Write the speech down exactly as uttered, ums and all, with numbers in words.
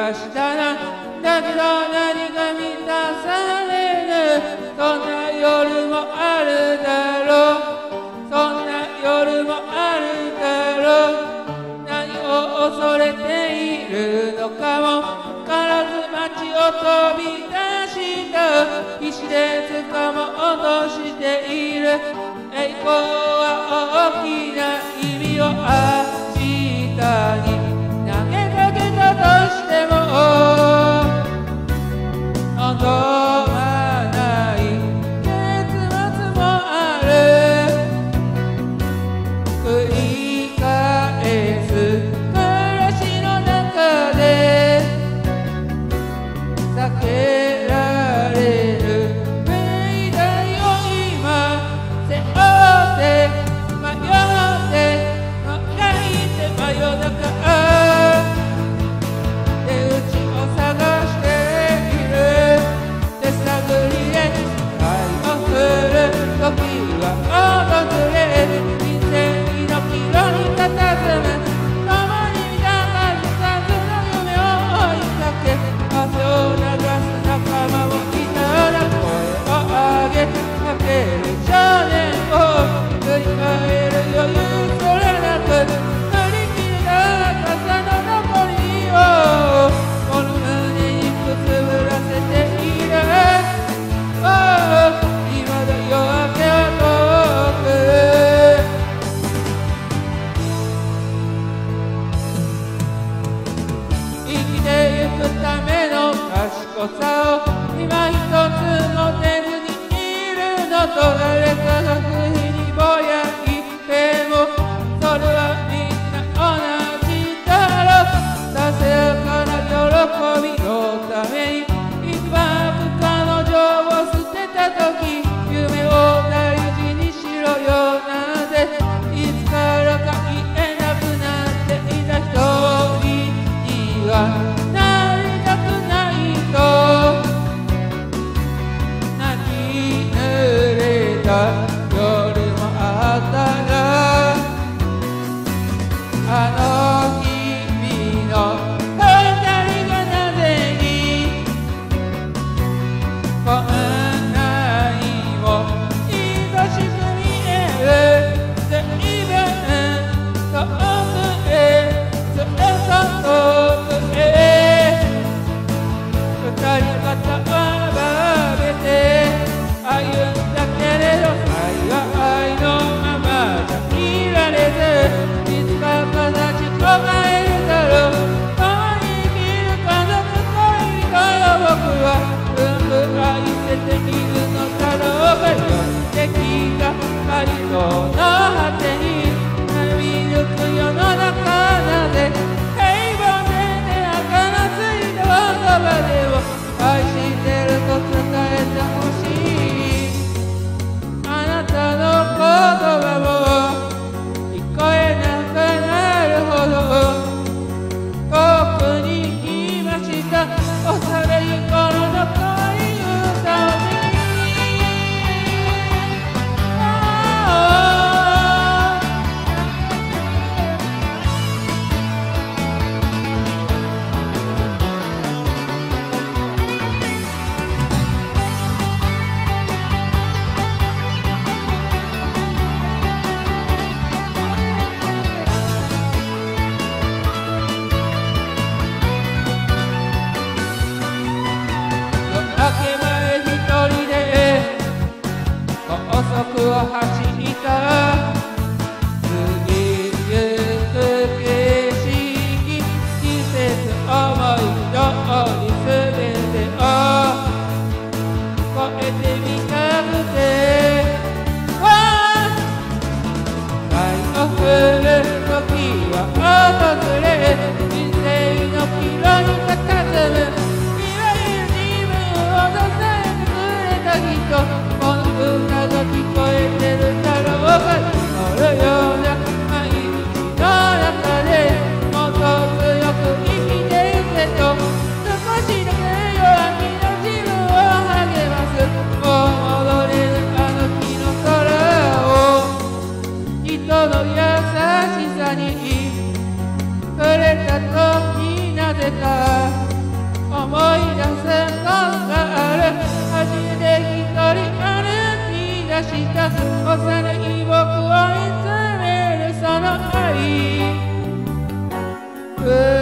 がしたな。だけど何か満たされぬそんな夜もあるだろう。そんな夜もあるだろう。何を恐れているのかも必ず街を飛び出した必死で掴もうとしている。栄光は大きな意味を明日に投げかけたとしても望まない結末もある。繰り返す暮らしの中で避けられる命題を今背負って迷ってもがいて真夜中出口を探している。手探りで愛をする時は訪れ人生の岐路に佇む共に見た数々の夢を追いかけ汗を流す仲間もいたら声を上げかける少年を振り返る余裕それなく乗り切れた傘の残りをこの胸にくすぶらせている。今だ夜明けは遠く生きてゆくための賢さを今一つ持てずにいるのと誰かが不意にぼやいてもそれはみんな同じだろう。ささやかな喜びのためにいつばく彼女を捨てた時夢を大事にしろよなんていつからか言えなくなっていた人にはなりたくないと泣き濡れた夜もあったらあの日々の二人がなぜにこんなにも愛しく見える。随分遠くへそれと遠くへ二人肩を並べて歩んだけれど愛のままじゃいられずいつか形を変えるだろう。共に生きる家族恋人よ僕はうんぶ愛せているのだろうがよって気がかりそうの果てに見抜く世の中なぜ平凡でね儚ついた言葉でも愛してると伝えてほしい。あなたの言葉も聞こえなくなるほど遠くにいました。幼い頃の可愛い歌を高速を走った過ぎゆく景色季節思い通り全てを越えてみたくて愛を降る時は訪れ人生の岐路に佇むいわゆる自分を支えてくれた人この歌が聞こえてるだろうが祈るような毎日の中でもっと強く生きてゆけと少しだけ弱気な自分を励ますもう戻れるあの日の空を人の優しさに触れた時なぜか思い出せことがある。初めて一人歩き出した幼い僕を見つめるその愛。